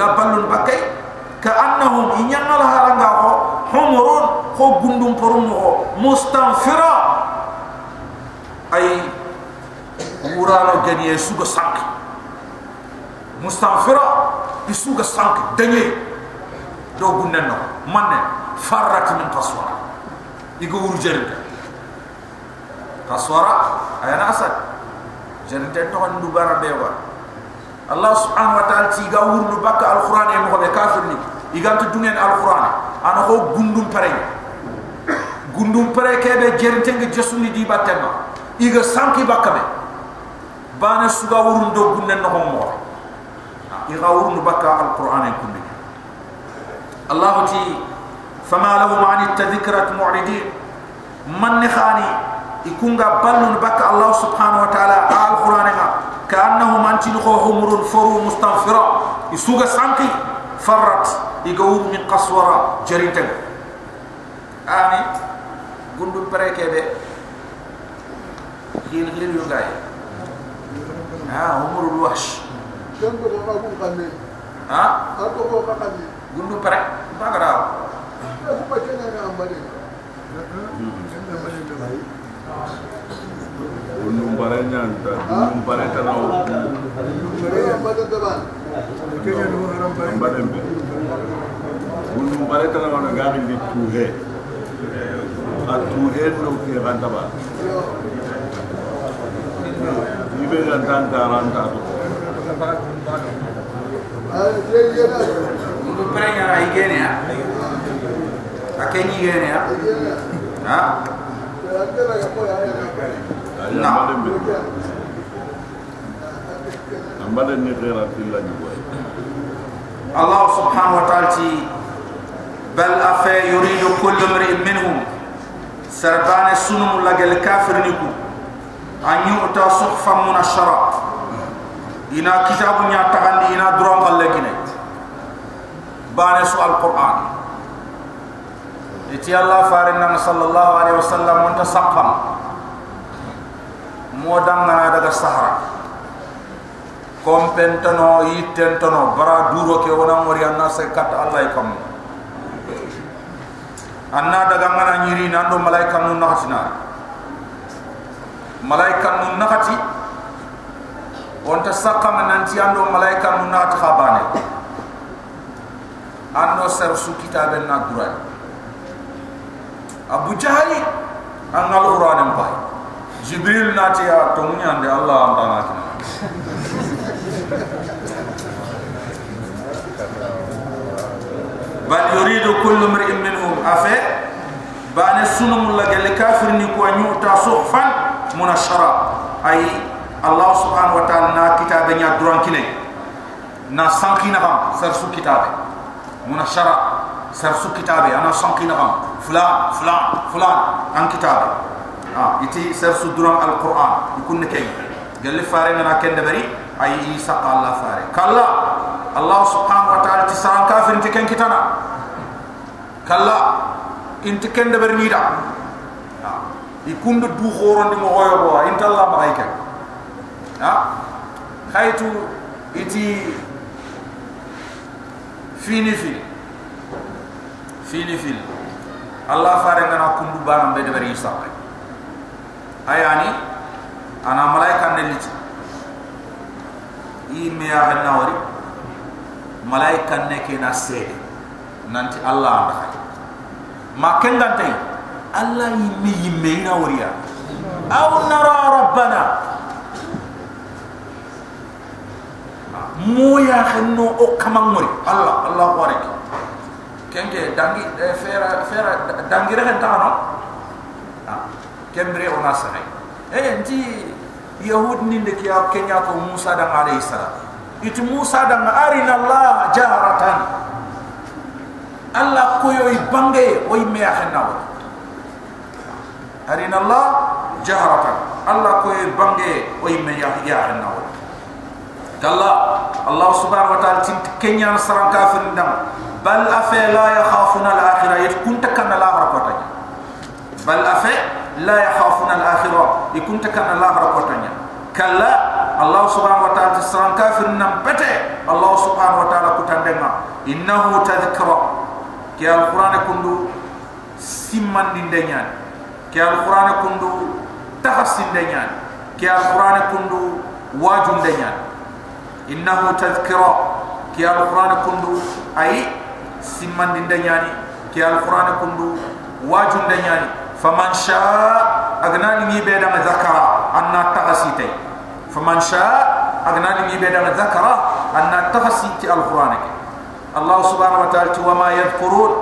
iga ballun bakay ka annahum inyangal haranga ko humurun ko gundum porum ko mustanfira ay urano gani suga sank mustanfira isuga sank danye do gunnenno manne farrat min qaswara igo urjerinta qaswara ayana asad jerinta to ndu bara bewa Allah subhanahu wa ta'ala ti ga wurnu bakka alquran e mo be kafir ni iganta dungen alquran ana ko gundum pare kebe jerinta ngi jesuni di batema iga sanki bakkabe bana suga wurun do gunnen no mo iga wurnu bakka alquran e kunni Allah ti fama lahum an tadhkirat mu'ridin man khani ikunga ballun bakka Allah subhanahu wa ta'ala alquran e كأنهم أنتن خمر فرو مستنفرة يسوق سانكي فرت يقول من قسورة جريتن آني قندم بريك يبي خيل يوغاي همر الوحش قندم بريك ما قرأ Gunung barenya anta, gunung bareta na o. Gunung bareta na wana gari di tuhe. A tuhe no ke ranta ba. Ibe ranta ranta to. Gunung barenya na igene ya. Akenyi igene ya. Ha? الله سبحانه وتعالى بل أفا يريد كل امرئ منهم سربان السنم لقى الكافر نكو أن يؤتى صحفا منشرة إنا كتاب يعتقد إنا درام غلقنا بان سؤال القرآن إتي الله فارنا صلى الله عليه وسلم وانت سقم modang na daga sahara kompentano yitentano bara duro ke wona mori anna se kat allah kam anna daga mana nyiri nando malaika nun nahatina malaika nun nahati onta sakam nanti ando malaika nun nahat khabane ando ser su kitaben na durai abu jahali angal qur'an empai Jibril nati ya tumunya ande Allah antana kina bal yuridu kullu mar'in minhum afa bana sunum la gal kafir ni ko nyuta suhfan munashara ay Allah subhanahu wa ta'ala na kitabe nya duran kine na sankina ham sarsu kitabe munashara sarsu kitabe ana sankina ham fulan an kitabe iti sarsu duran alquran ikun kay gal faare na ken dabari ay isa Allah faare kala Allah subhanahu wa ta'ala ti saran kafir ti ken kitana kala inti ken dabari ni da ikun du khorondi mo hoyo bo inta Allah malaika khaytu iti fini Allah faare na kundu banam be dabari isa ayani ana malaika neliti ime ya hanawari malaika neke na sede nanti Allah anda khay ma kengante Allah ime na wariya aw nara rabbana moya khanno o kamangori Allah warek kenge dangi fera dangi rehen tano kembre ona sahay nti yahud ninde kiya kenya ko Musa dan alayhi salam itu Musa dan arina Allah jaharatan Allah ko yoy bange oy me akhnaw arina Allah jaharatan Allah ko yoy bange oy me akhnaw kala Allah subhanahu wa ta'ala tin kenya saran kafir ndam bal afa la yakhafuna al akhirah yakun takana la barakata bal afa لا يخافون الآخرة يكون تكن الله ركوتنيا كلا الله سبحانه وتعالى تسران كافر نمبته الله سبحانه وتعالى كتندنا إنه تذكرة كي القرآن كندو سمان دينيان كي القرآن كندو تحسين دينيان كي القرآن كندو واجن دينيان إنه تذكرة كي القرآن كندو أي سمان دينيان كي القرآن كندو واجن دينيان فمن شاء أغناني ميبدا ذكرى أن تحسيتي فمن شاء أغناني ميبدا ذكرى أن تحسيتي القرآن الله سبحانه وتعالى وما يذكرون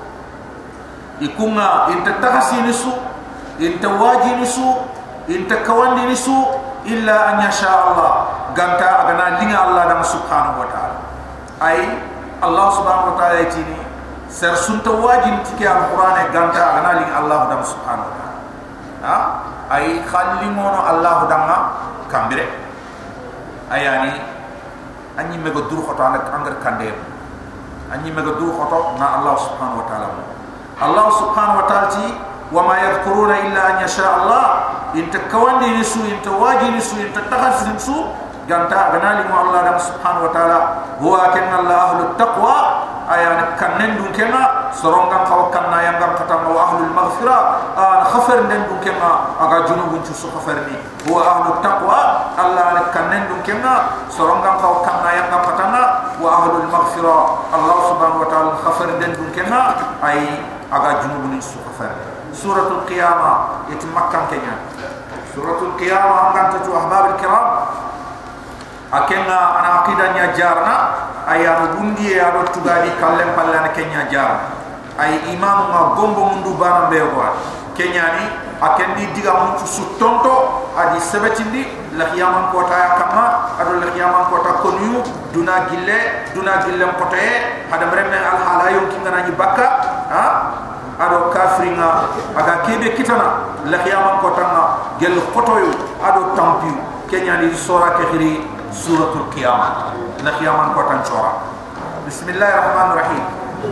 يكون انت تحسي نسو انت واجي نسو انت كوان نسو إلا أن يشاء الله قمت أغنى لنا الله دم سبحانه وتعالى أي الله سبحانه وتعالى يتيني سرسون تواجي نتكي القرآن قمت أغنى لنا الله دم سبحانه وتعالى أي خلمون الله دم كامبره أي يعني أني مقدور خطانك أنغر كندير أني مقدور خطا نا الله سبحانه وتعالى الله سبحانه وتعالى وما يذكرون إلا أن يشاء الله إنت كوان نسو إنت واجي نسو إنت تخص نسو قمت أغنى لما الله سبحانه وتعالى هو كن الله أهل التقوى أيان كنن دون كنا سرونغان خو كنا يانغام كتام أهل المغفرة خفر ندن دون كنا أغا جنوب نشوف خفرني هو أهل التقوى الله كنن دون كنا سرونغان خو كنا يانغام كتام وأهل المغفرة الله سبحانه وتعالى خفر ندن دون كنا أي أغا جنوب نشوف خفر سورة القيامة يتمكن كنيا سورة القيامة أنغان تجو أحباب الكرام أكنا أنا عقيدة نجارنا أيام بندي يا رب تغادي كلام بالله كنيا جار أي إمام ما غombo mundu bana bewa kenyani akendi diga mutu sutonto adi sebetindi lahiyaman kota kama ado lahiyaman kota konyu duna gille kota hada mereme al halayo kingana ni bakka ha ado kafringa aga kebe kitana lahiyaman kota na gel kotoyo ado tampiu kenyani sora kehiri suratul qiyamah lahiyaman kota chora bismillahir rahmanir rahim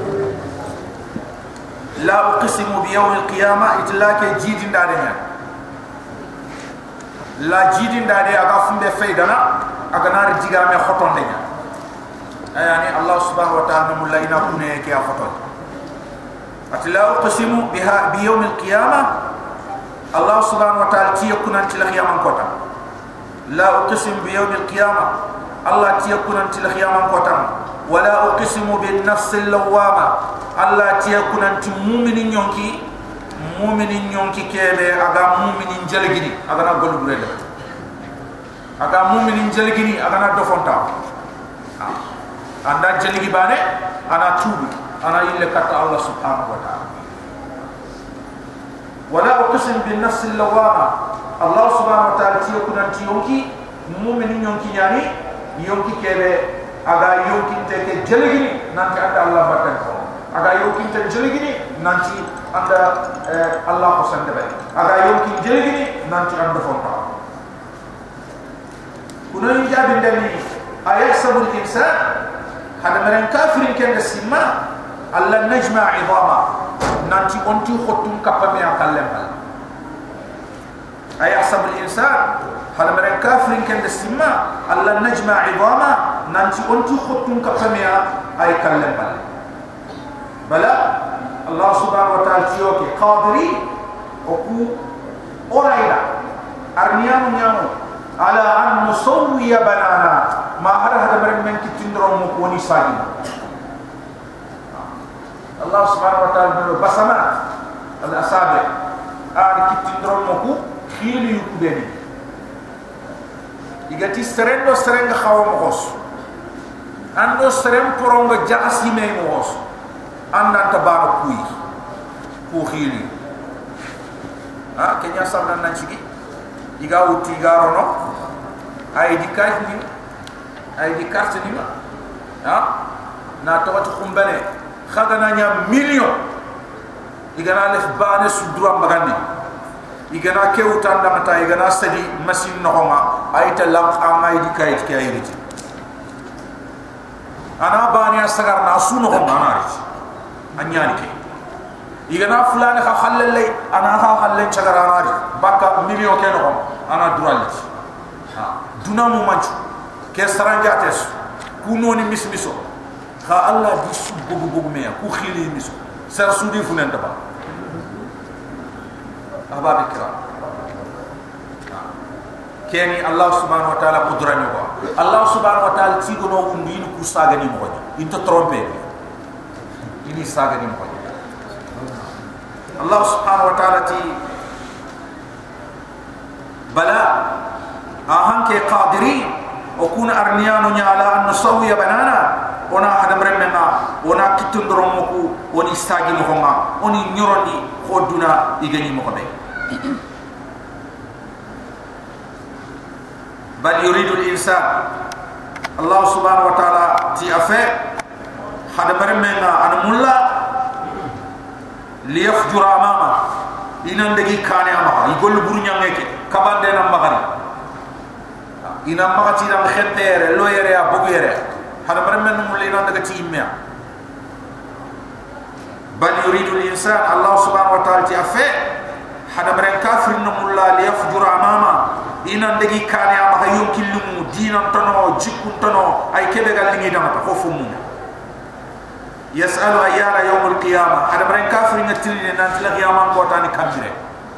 لا أقسم بيوم القيامة إتلاك جيد دارنا لا جيد داري أغافم بفيدنا أغنار جيغامي خطون دنيا يعني الله سبحانه وتعالى ملاينا كونه كي خطون لا أقسم بها بيوم القيامة الله سبحانه وتعالى تيكون أنت لخياما قطا لا أقسم بيوم القيامة الله تيكون أنت لخياما قطا ولا أقسم بالنفس اللوامة الله تيكون أنت مؤمن يونكي كيبه أغا مؤمن جلغني أغا نقول بريد أغا مؤمن جلغني أغا ندفنتا أندا جلغي باني أنا توب أنا إلا كتا الله سبحانه وتعالى ولا أقسم بالنفس اللوامة الله سبحانه وتعالى تيكون أنت يونكي مؤمن يونكي يعني يونكي كيبه أغا يونكي تيكي جلغني نانك أندا الله باتنكو aga yokin tan jeligini nanti anda Allah ko sande bay aga yokin jeligini nanti anda fonta kuno jabi ndani ayahsabul insan hada maren kafirin ken simma alla najma idama nanti onti khotum kapame akallem ayahsabul insan hada maren kafirin ken simma alla najma idama nanti onti khotum kapame ay kallem بلا الله سبحانه وتعالى تيوكي قادري وكو أوراينا أرنيان نيامو على أن نسوي بنانا ما هذا مرن من كتندرون مكوني ساجين الله سبحانه وتعالى بسمات الأصابع كتندرون مكو خيلي يكودني يغتي سرندو خاو مخوص أندو سرن كورونغ جاسي مي مخوص anda tabaro kui ko khili kenya sabna nanchigi diga uti garono ay di carte ni na tawatu khumbane khagana nya million igana lef bane su droit magandi igana kewta ndamata igana sadi machine nohoma ay ta lamp amay di kayit kayiriti ana bani asagar na suno ko manari anyani ke igana fulane kha khallale ana kha khalle chagara nari baka million ke no ana dunamu manchu ke saranjates ku noni mismiso ka Allah di su bogu meya ku khili miso sar sudi funen daba ababa kira keni Allah subhanahu wa ta'ala kudrani wa Allah subhanahu wa ta'ala tigono wundi ku saga ni mo into tromper ini saga ni mo Allah subhanahu wa ta'ala ti bala ahanke qadiri o kun arniyanu nya ala an nusawiya banana ona hadam remena ona kitundoro moku oni sagi mo ma oni nyorondi khoduna igani mo be bal yuridu al insan Allah subhanahu wa ta'ala ti afa hadam remena an mulla liyafjura amama inan degi kane ama igol buru nyangeke kabande na magari ina magati na khentere loyere ya bugere hada barmen mul inan daga timya bal yuridu al insan Allah subhanahu wa ta'ala ti afa hada baren kafir no mulla liyafjura amama inan degi kane ama yonkilumu dinan tono jikku tono ay kebe gal lingi dama ko fumu يسأل أيانا يوم القيامة هذا برين كافرين التلين أنت لقيامان قوتا نكمبري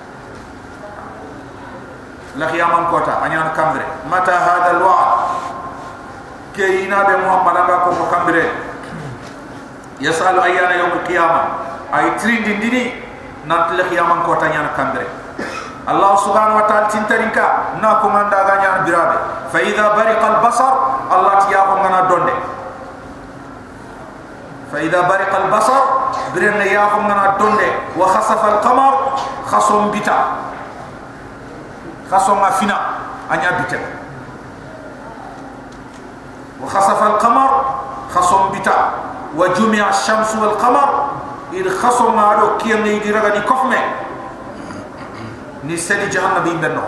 لقيامان قوتا أنيان كمبري متى هذا الوعد كينا بمحمد أباكم مكمبري يسأل أيانا يوم القيامة أي تلين دين ديني نانت لقيامان قوتا نيان كمبري الله سبحانه وتعالى تنترينكا ناكم عند أغانيان برابي فإذا برق البصر الله تياكم غنا دوندي فإذا برق البصر برنا ياهم من الدنيا وخسف القمر خصم بتا خصم فينا أنيا بتا وخسف القمر خصم بتا وجمع الشمس والقمر إذ خصم على كيان يدرغني كفمه نسالي جهنم بيننا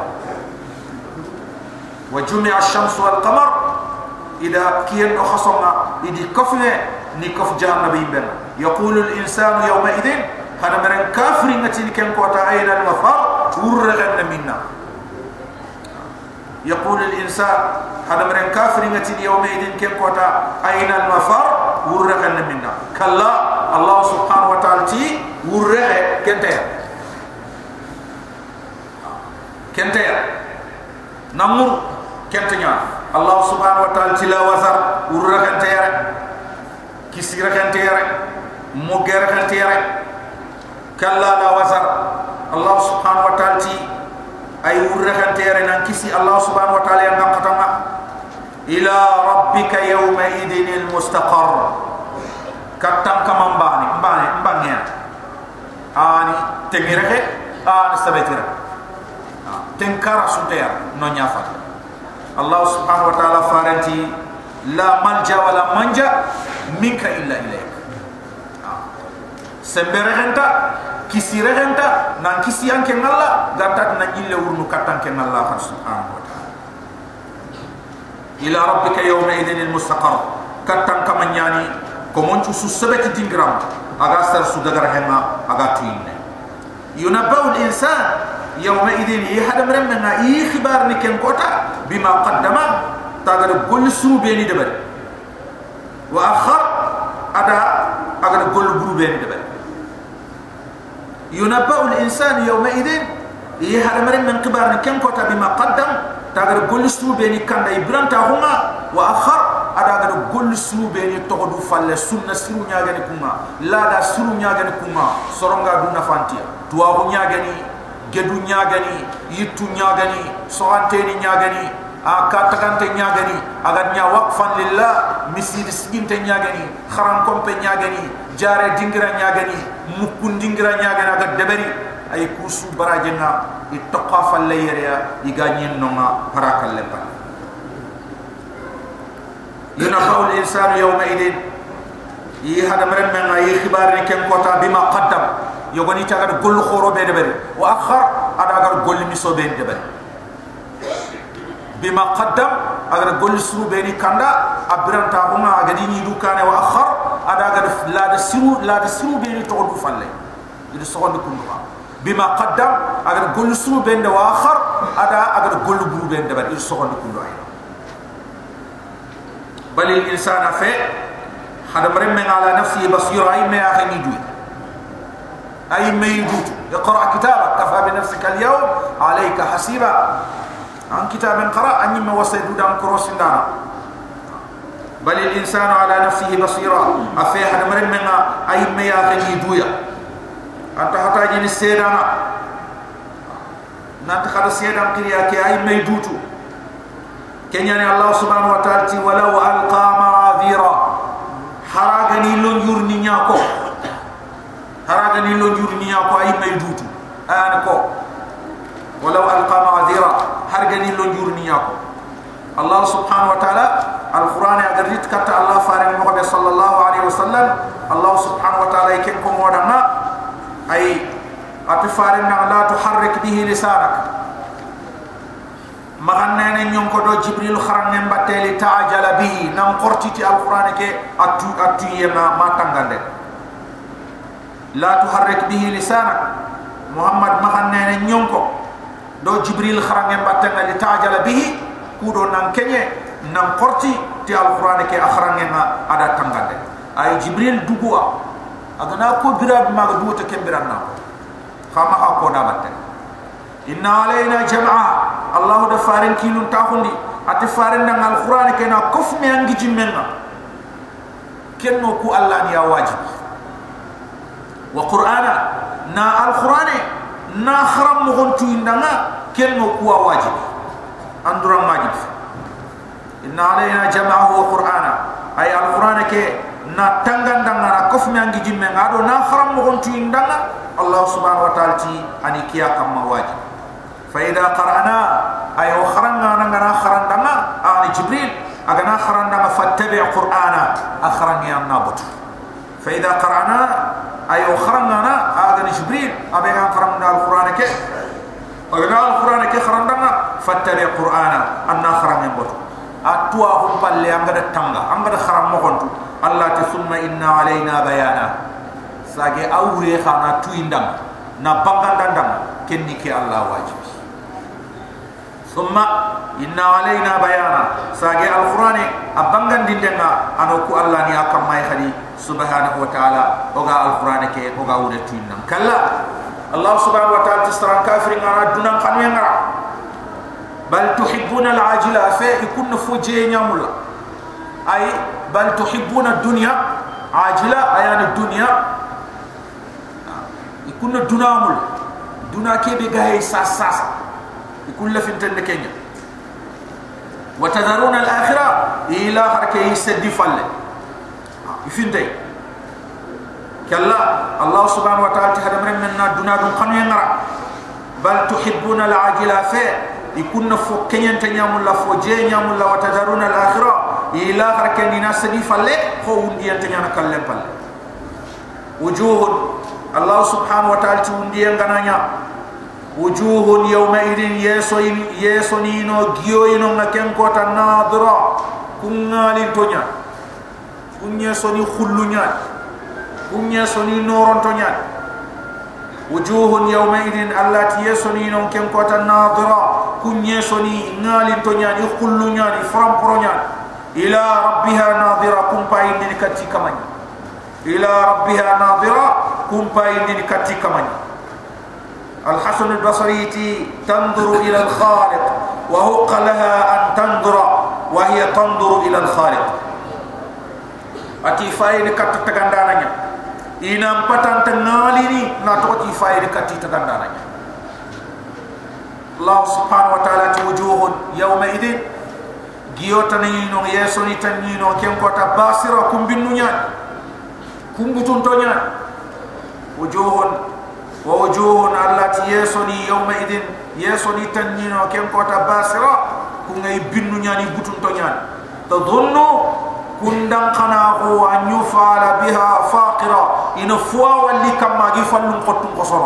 وجمع الشمس والقمر إذا كيان خصم إذ كفمه نكف جهنم بين يقول الإنسان يومئذ هذا من كافر نتين كم قطع أين المفر ورغن منا يقول الإنسان هذا من كافر نتين يومئذ كم قطع أين المفر ورغن منا كلا الله سبحانه وتعالى تي ورغ كنتيا نمر كنتيا الله سبحانه وتعالى تلا وزر ورغن تيا كسيرة كنتيرة مغيرة كنتيرة كلا لا وزر الله سبحانه وتعالى أي ورة كنتيرة ننكسي الله سبحانه وتعالى ينقم قطمة إلى ربك يومئذ المستقر كتن كمان مباني آني تميرك آني سبتيرك تنكار سنتير نونيافر الله سبحانه وتعالى فارنتي لا ملجا ولا منجا منك إلا إليك سبرهنتا كسيرهنتا نان كسيان كن الله غاتات نجيل ورنو كاتان كن الله سبحانه وتعالى إلى ربك يومئذ المستقر كاتان كمن يعني كمون تسو سبت دينغرام أغاسر سودغر هما أغاتوين ينبأ الإنسان يومئذ يهدم رمنا إخبار نكن كوتا بما قدم تاغر كل سرو بيني دبر واخر ادا اغر كل برو بيني دبر ينبأ الانسان يومئذ يهرمر من كبار كم كوتا بما قدم تاغر كل سرو بيني كان ابرانتا هما واخر ادا اغر كل سرو بيني تودو فال سنة سرو نياغني كوما لا دا سرو نياغني كوما سورونغا دو نفانتيا توابو نياغني geddu nyaagani yittu nyaagani soanteni nyaagani akatakante nyaagani aga nya waqfan lillah misid siginte nyaagani kharam kompe nyaagani jare dingira nyaagani mukun dingira nyaagani aga deberi ay kusu barajena ittaqafa layriya iganyin nonga parakal lepa yunabul insan yawma idin yi hada mermen ay khibar ni ken kota bima qaddam yogoni tagar gol khoro be deberi wa akhar ada gar gol miso be deberi bima qaddam agar gol suru be ni kanda abranta huma agadi ni dukane wa akhar ada gar la de siru be ni to du falle idu sogon ko ndo bima qaddam agar gol suru be de wa akhar ada agar gol buru be deberi idu sogon ko ndo ay بل الإنسان في هذا مرمى على نفسه بصيرة أي ما يأخذ يدوي أي ما يدوت اقرأ كتابك كفى بنفسك اليوم عليك حسيبا عن كتاب قرأ أني ما وصيد دام كروس دانا بل الإنسان على نفسه بصيرة أفي هذا مرمى أي ما يأخذ يدوي أنت حتى جين السيدانا نانتخذ السيدان كرياك أي ما يدوتو كنياني الله سبحانه وتعالى ولو ألقى معاذيرا حراغني لون يورني نياكو حراغني لون يورني نياكو أي ما يدوتو آنكو ولو ألقى معاذيرا حراغني لون يورني نياكو الله سبحانه وتعالى القرآن أدريت كتا الله فارغ المغبي صلى الله عليه وسلم الله سبحانه وتعالى يكنكم ودنا أي أتفارغنا لا تحرك به لسانك مغنى نيون كدو جبريل خرن نمبتلي تعجل به نم قرتي القرآن كي أتو يما ما تنغند لا تحرك به لسانك محمد مغنى نيون كدو جبريل خرن نمبتلي تعجل به كودو ننكني نم قرتي تي القرآن كي أخرن نما أدا تنغند أي جبريل دوغوا أغنى كو براد ما دوغو تكبرنا خما أكو نابت إن علينا جمعا الله دفارن كيلون تاخوندي أتفارن دان القرآن كنا كف ميانجي جمعنا كنو كو الله نيا واجب وقرآن نا القرآن نا خرم مغنتو إندنا كنو كو واجب أندرا واجب إن علينا جمعه وقرآن أي القرآن كي نا تنغن دان نا كف ميانجي جمعنا أدو نا خرم مغنتو إندنا الله سبحانه وتعالى أني كيا كما واجب فإذا قرأنا أي وخرنا نغنا خرندنا آل جبريل أغنا خرندنا فاتبع قرآنا أخرني النابط فإذا قرأنا أي وخرنا آل جبريل أبينا خرندنا القرآن كي أغنا القرآن كي خرندنا فاتبع قرآنا أنا خرني النابط أتواهم بالله أنغد التنغى أنغد خرم مغنتو الله ثم إن علينا بيانا ساقي أوري خانا تويندم نبغان دندم كني كي الله واجب ثم إن علينا بيانا ساقي القرآن أبغان دندنا أنوكو الله نياكم ما يخلي سبحانه وتعالى وغا القرآن كي وغا أوري تويندم كلا الله سبحانه وتعالى تستران كافرين على دونان خانوين بل تحبون العاجلة فيكون فوجي نعمل أي بل تحبون الدنيا عاجلة أيان الدنيا يكون دنامل دنا كي بغاي ساس يكون لفنتن كينيا وتذرون الاخره الى حركه يسدي فل يفنتي كلا الله سبحانه وتعالى هذا من دنا دون خنو ينرا بل تحبون العاجله يكون فو كينيا تنيامل فو جي نيامل وتذرون الاخره الى حركه ينسدي فل هو ودي تنيانا كلم فل وجوه الله سبحانه وتعالى تندي غنانيا وجوه يومئذ يسونينو غيوينو نكن كوتا ناظرا كنالين تونيا كنيا سوني خلونيا كنيا سوني نورون تونيا وجوه يومئذ التي يسونينو كن كوتا ناظرا كنيا سوني نالين تونيا خلونيا فرامبرونيا الى ربها ناظرا كم باين نكتي كمان إلى ربها ناظرة كم باين كتي كمان الحسن البصري تنظر إلى الخالق وهق لها أن تنظر وهي تنظر إلى الخالق أتي فايد كتي تغندانا إنام پتان تناليني ناتوتي فايد كتي تغندانا الله سبحانه وتعالى وجوه يومئذ جيوتنينو يسوني تنينو كم كوتا باسرة كم بنونيا كمبتون تونيا وجوه ووجوه التي يسوني يومئذ يسوني تنينو كم كوتا باسرة كم يبنو نياني بتون تونيا تظن كندن قناه أن يفعل بها فاقرة إن فوا واللي كما يفعل قطن قصر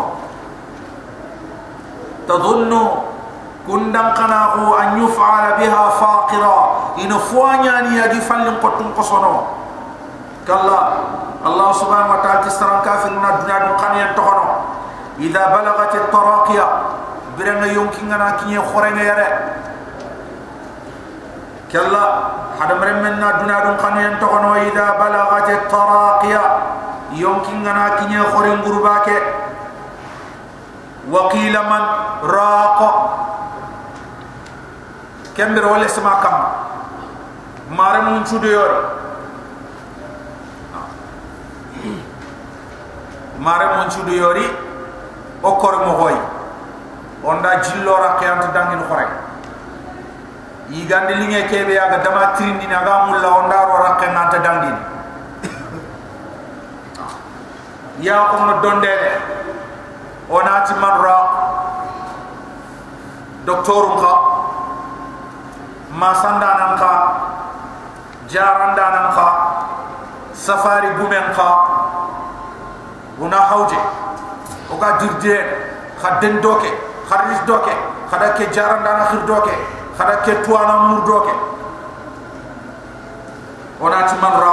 تظن كندن قناه أن يفعل بها فاقرة إن فوا نياني يفعل قطن قصر كلا الله سبحانه وتعالى تستران كافرنا الدنيا دقانيا تخنو إذا بلغت التراقية برنا يمكن أن كني خورنا يرى كلا هذا مرمنا دنا دون خانين تقنوا إذا بلغت التراقية يمكن أن كنيا خورين غرباك وقيل من راق كم برول اسمع كم مارمون شديور مارمون شديوري أكور مهوي onda jillora kayant dangin khore yigande linge kebe aga dama trindi naga mulla onda ro rakke nanta dangin ya ko mo dondele onati marra doktorum kha ma sandanan kha jarandanan kha safari gumen kha una hawje o ga dirde khadden doke kharis doke khada ke jarandana khir doke khada ke tuana mur doke onati marra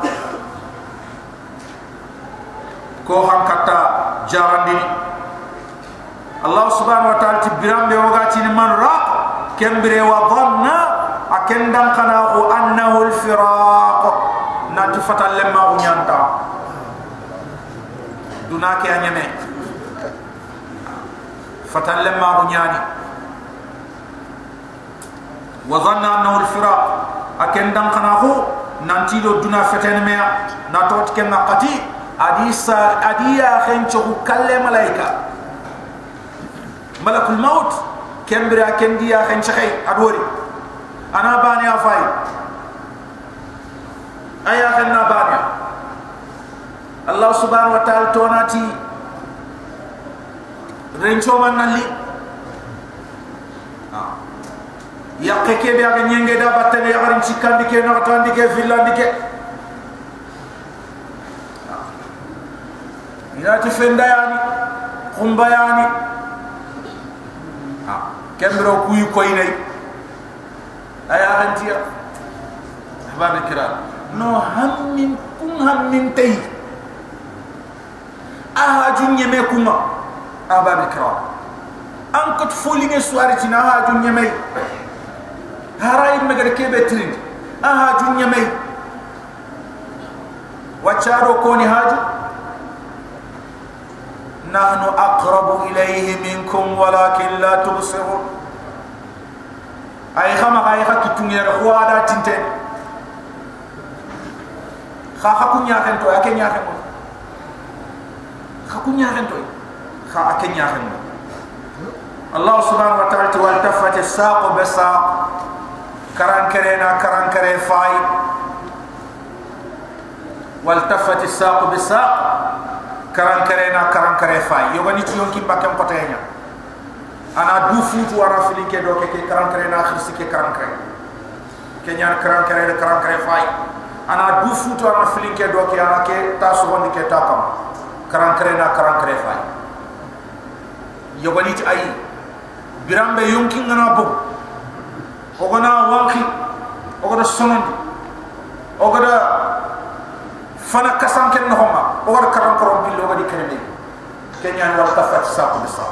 ko hankata jarandini Allah subhanahu wa ta'ala tibirambe wagati ni man ra kembire wa dhanna akendam kana annahu al-firaq natifata lemma unyanta dunake anyame fatal lemma unyani wa dhanna annahu al-firaq akendam kana nanti do duna feten mea natot kenna qati adisa adiya khencho kalle malaika malakul maut kembira kendiya khen chay adori ana bani afai aya khenna bani Allah subhanahu wa ta'ala tonati rencho manali yakke be aga nyenge da batte ya garin cikandi ke na tandi ke villandi ke ina ti fendayani khumbayani kembro kuy koy nay aya antiya ahbab kiram no hammin kun hammin tay ahajun yeme kuma ahbab kiram an ko foli ne soirée tina ahajun yeme haray megere kebe trin ahajun yeme wacharo ko ni haju نحن أقرب إليه منكم ولكن لا تبصرون أي خما أي خا كتونير خوادا تنتين خا خكون ياخن تو أكن ياخن خكون ياخن تو خا أكن ياخن الله سبحانه وتعالى والتفت الساق بساق كران كري فاي والتفت الساق بساق karan kare fay yogani ci yonki bakam patenya ana du futu wara filinke do ke karan kare na khirsi ke karan kare fay ana du futu wara filinke do ke ana ke tasu woni ke takam karan kare fay yogani ci ay birambe yonki ngana bo ogona wanki ogoda sonon ogoda fana kasam ken no homa o war karam korom billo gadi kenene kenyan wal tafat saq bisaq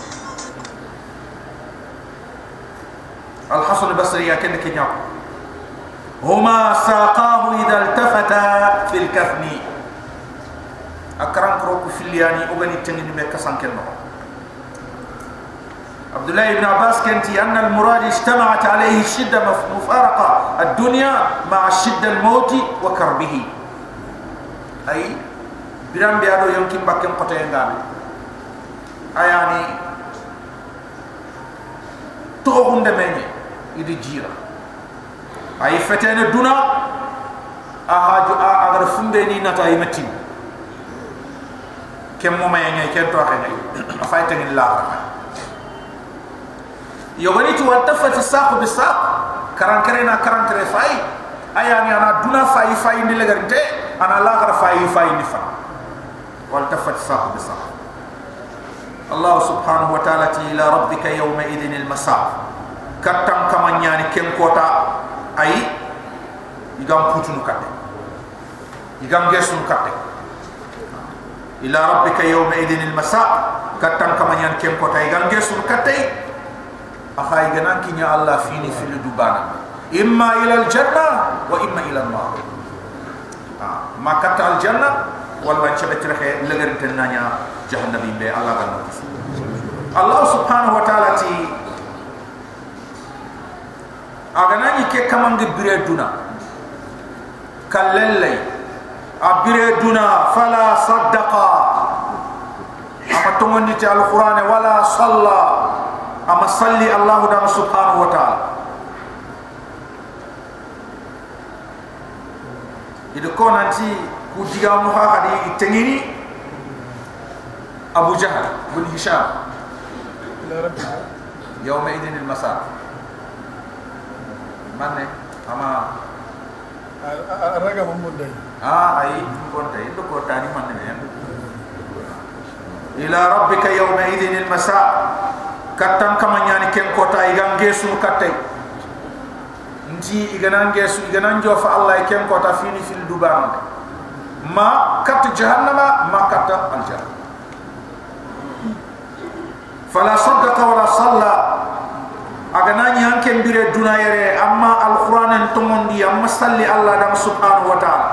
al hasan al-basri ken kenya huma saqahu idha iltafata fil kafni akram koro ku filiani o gadi tengini me kasam ken no Abdullah ibn Abbas kenti anna al-murad ijtama'at alayhi shidda mufaraqa ad-dunya ma'a shidda al-maut wa karbihi ay biram biado yonki mbakem kote ngami ayani to hunde menye idi jira ay fetene duna ahaju agar fumbe ni nata ay metin kem mo may ngay ken to xene afay tengin la yogani tu waltafat saq bi saq karan kare fay ayani ana duna fay ni legarinte ana la gara fay ni fa والتفت ساق بساق الله سبحانه وتعالى إلى ربك يومئذ المساق كتم كمان يعني كم كوتا أي يقام كوتو نكتة يقام جسو نكتة إلى ربك يومئذ المساق كتم كمان يعني كم كوتا يقام جسو نكتة أخاي جنان كنيا الله فيني في الدبانة إما إلى الجنة وإما إلى النار. ما كتا الجنة ولا نشبت رخي لغير تنانيا جهنم بي الله غنى الله سبحانه وتعالى تي أغناني كي كمان بريدنا كالليل أبريدنا فلا صدقا أما تمني تي القرآن ولا صلى أما صلي الله دام سبحانه وتعالى. إذا كون أنتي كوديا مها هذه التنيني أبو جهل بن هشام يومئذ المساء من أما الرجل ممدي أي كنت إذا كنت تاني من إلى ربك يومئذ المساء كتم كما يعني كم كوتا إيجان جيسون كتاي نجي إيجان جيسون إيجان جو فالله كم كوتا فيني في الدبان ما كت جهنم ما كت الجنة. فلا صدق ولا صلى أغناني أنكم بير الدنيا أما القرآن انتمون دي أما صلي الله دم سبحانه وتعالى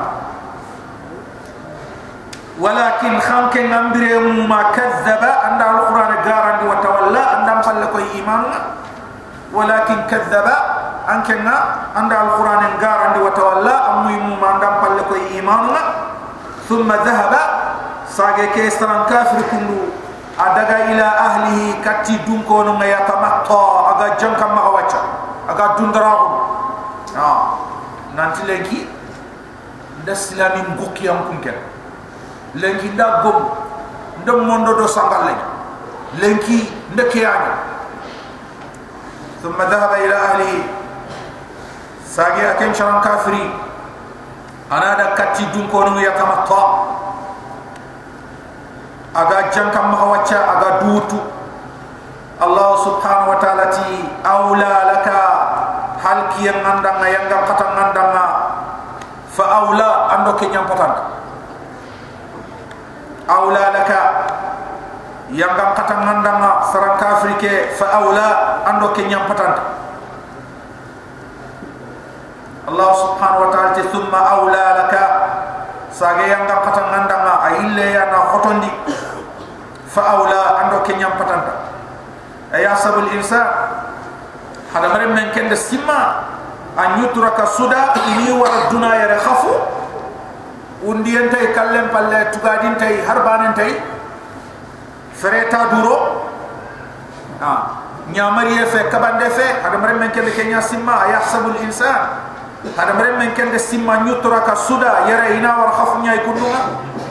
ولكن خانكن أمبري ما كذب عند القرآن قارن وتولى عندما فلكوا إيماننا ولكن كذب أنكن عند القرآن قارن وتولى أمي ما عندما فلكوا إيماننا ثم ذهب ساقي كيستران كافر كله أدعى إلى أهله كتي دونكونو ما يتمتع أجا جنك ما هواتش أجا دندراهم نانتي لكي دسلامي مغوكي أمكم كن لكي دا غم ndam mondo do sangal lay lenki ndeke yaga thumma dhahaba ila ahlihi sagi akem sharan kafiri anada katti dun ko no yatamatta aga jankam ma wacca aga dutu Allah subhanahu wa ta'ala ti aula laka halki yang andanga yang katang andanga fa aula ando ke nyam patanta aula laka yang katang andanga sarang kafrike fa aula ando ke nyam patanta Allah subhanahu wa ta'ala ti thumma aula laka sage yang katang andanga ayille ya na khotondi fa aula ando ke nyam patanta ayah sabul insan hada merem men kende simma an yutraka suda ini war dunya ya khafu undien tay kallem palle tugadin tay harbanen tay fereta duro nyamari fe kabande fe hada merem men kende kenya simma ayah sabul insan hada merem men kende simma yutraka suda yara ina war khafu nyay kundunga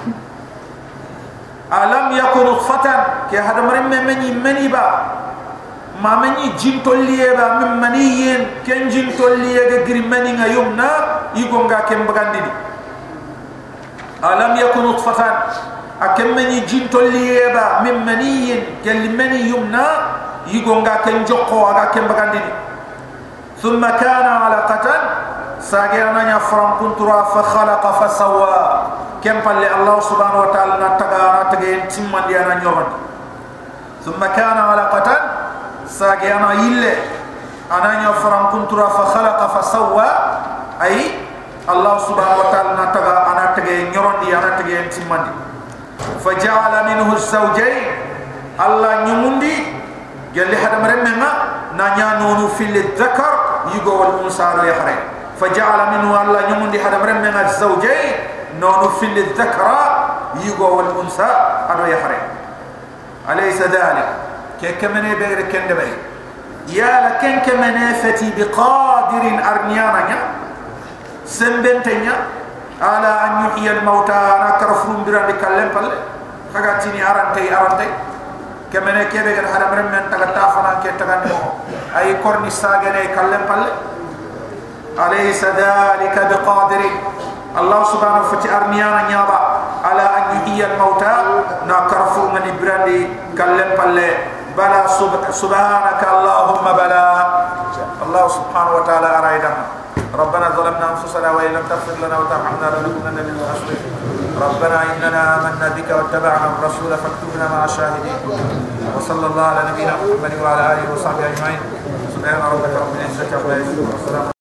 alam yakunu fatan ke hada merem men meni ba ma meni jintolliye ba min maniyen ken jintolliye ga giri mani nga yumna yigonga ken bagandini alam yakun nutfatan akem meni jintolliye ba min maniyen ken mani yumna yigonga ken jokko aga ken bagandini thumma kana alaqatan sagana nya faram kuntura fa khalaqa fa sawwa kem palle Allah subhanahu wa ta'ala na taga tage timmandi ana nyorot thumma kana alaqatan sagi ana ille ananya faram kuntura fa khalaqa fa sawwa ay Allah subhanahu wa ta'ala nataga ana tege nyorondi ana tege timmandi fa ja'ala minhu az-zawjayn Allah nyumundi gelli hadam remmenga nanya nonu fil dhakar yugo wal unsa ya khare fa ja'ala minhu Allah nyumundi hadam remmenga az-zawjayn nonu fil dhakara yugo wal unsa ado ya khare alaysa dhalik كمنه بغير كندبري يا لكن كمنه فتي بقادر ارنيانا سمبنتنيا على ان يحيي الموتى انا كرفون بران كلم بل خغاتيني ارانتي كمنه كبغير حرام من تغتافنا كتغنو اي كورني ساغني كلم بل اليس ذلك بقادر الله سبحانه وتعالى ارنيانا نيابا على ان يحيي الموتى نا كرفون من بران كلم بل بلا سبحانك اللهم بلا الله سبحانه وتعالى أرأينا ربنا ظلمنا أنفسنا وإن لم تغفر لنا وترحمنا لنكونن من الخاسرين ربنا إننا آمنا بك واتبعنا الرسول فاكتبنا مع الشاهدين وصلى الله على نبينا محمد وعلى آله وصحبه أجمعين سبحان ربك رب العزة عما يصفون.